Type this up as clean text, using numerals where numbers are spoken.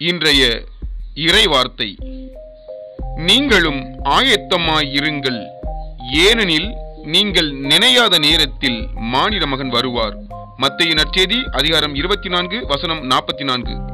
இன்றைய இறைவார்த்தை. நீங்களும் ஆயத்தமாயிருங்கள், ஏனெனில் நீங்கள் நினையாத நேரத்தில் மானிட மகன் வருவார். மத்தேயு நற்செய்தி அதிகாரம் 24 வசனம் 44.